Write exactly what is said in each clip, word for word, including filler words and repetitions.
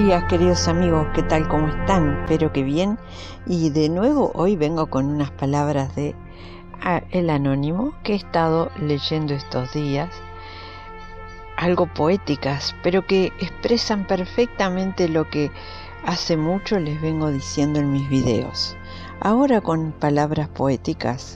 días, queridos amigos, ¿qué tal? ¿Cómo están? Espero que bien. Y de nuevo hoy vengo con unas palabras de ah, El Anónimo que he estado leyendo estos días, algo poéticas, pero que expresan perfectamente lo que hace mucho les vengo diciendo en mis videos. Ahora con palabras poéticas,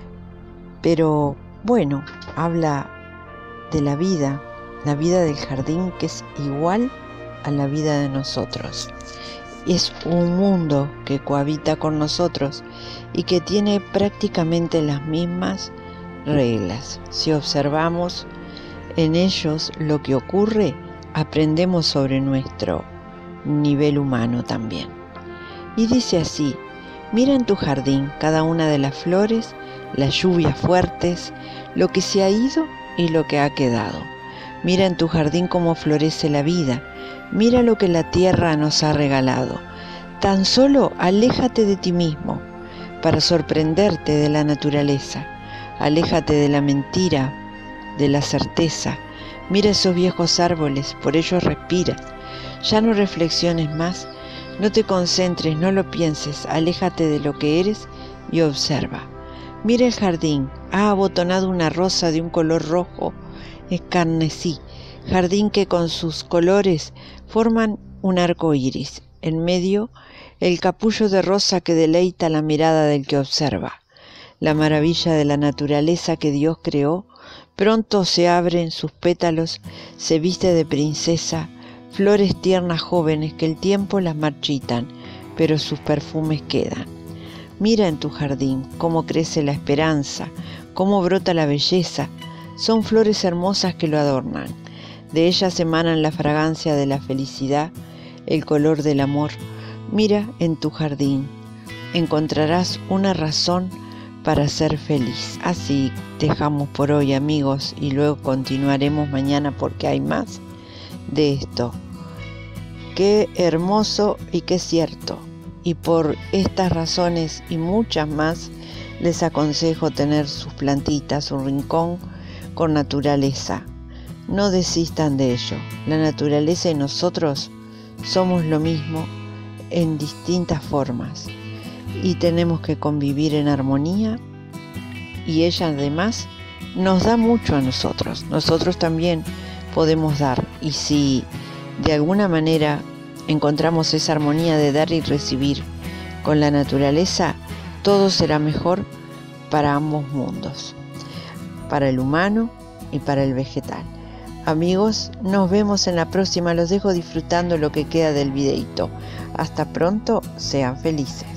pero bueno, habla de la vida, la vida del jardín, que es igual a la vida de nosotros. Es un mundo que cohabita con nosotros y que tiene prácticamente las mismas reglas. Si observamos en ellos lo que ocurre, aprendemos sobre nuestro nivel humano también. Y dice así: mira en tu jardín cada una de las flores, las lluvias fuertes, lo que se ha ido y lo que ha quedado. Mira en tu jardín cómo florece la vida. Mira lo que la tierra nos ha regalado. Tan solo aléjate de ti mismo para sorprenderte de la naturaleza. Aléjate de la mentira, de la certeza. Mira esos viejos árboles, por ellos respiras. Ya no reflexiones más, no te concentres, no lo pienses. Aléjate de lo que eres y observa. Mira el jardín, ha abotonado una rosa de un color rojo escarnesí. Jardín que con sus colores forman un arco iris. En medio, el capullo de rosa que deleita la mirada del que observa. La maravilla de la naturaleza que Dios creó, pronto se abren sus pétalos, se viste de princesa, flores tiernas jóvenes que el tiempo las marchitan, pero sus perfumes quedan. Mira en tu jardín cómo crece la esperanza, cómo brota la belleza. Son flores hermosas que lo adornan. De ellas emanan la fragancia de la felicidad, el color del amor. Mira en tu jardín, encontrarás una razón para ser feliz. Así dejamos por hoy, amigos, y luego continuaremos mañana porque hay más de esto. Qué hermoso y qué cierto. Y por estas razones y muchas más, les aconsejo tener sus plantitas, su rincón con naturaleza. No desistan de ello. La naturaleza y nosotros somos lo mismo en distintas formas y tenemos que convivir en armonía, y ella además nos da mucho a nosotros. Nosotros también podemos dar, y si de alguna manera encontramos esa armonía de dar y recibir con la naturaleza, todo será mejor para ambos mundos, para el humano y para el vegetal. Amigos, nos vemos en la próxima. Los dejo disfrutando lo que queda del videito. Hasta pronto, sean felices.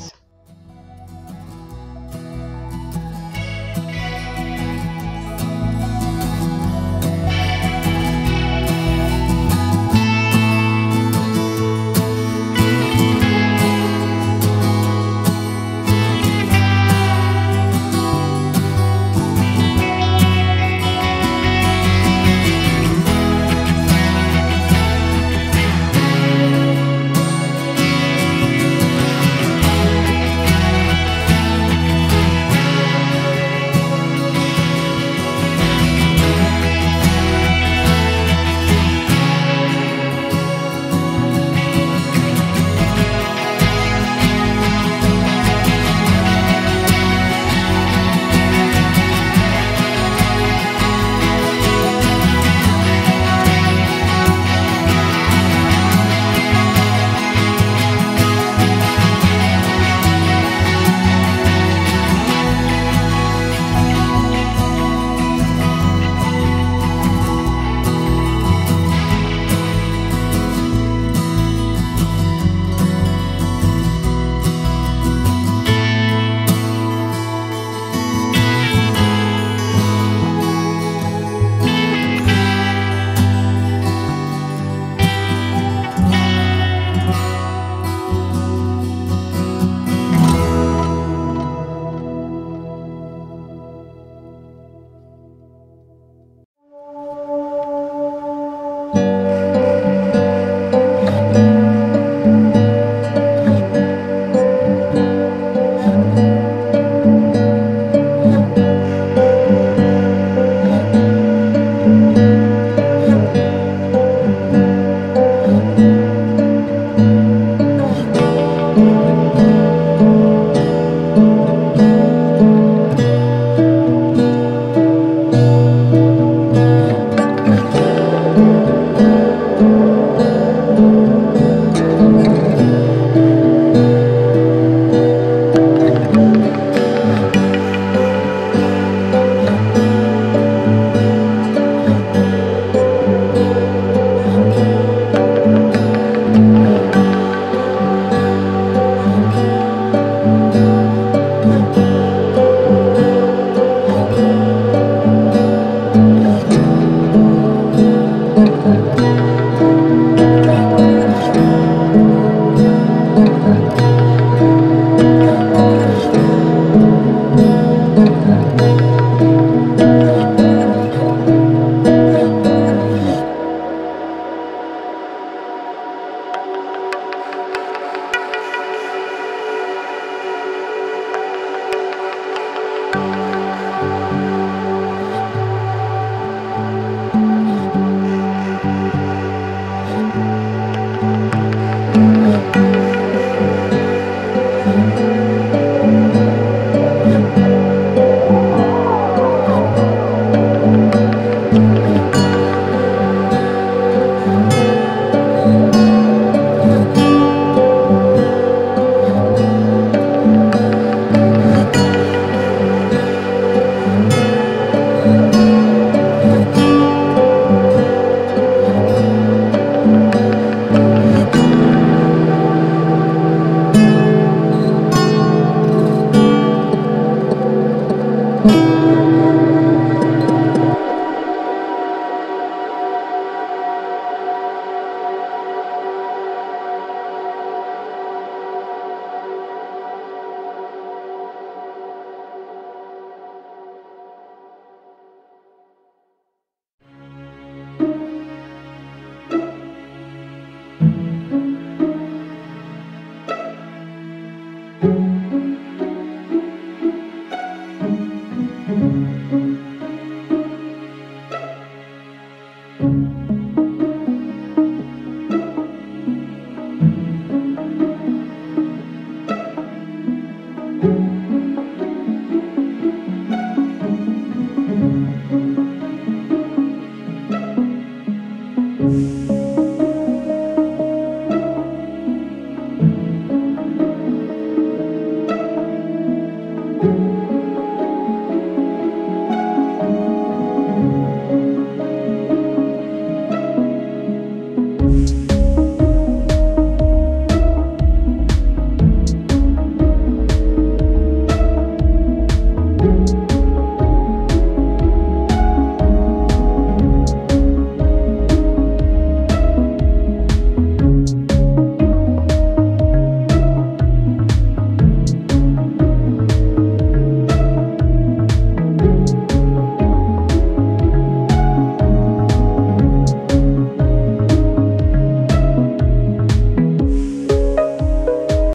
Thank you.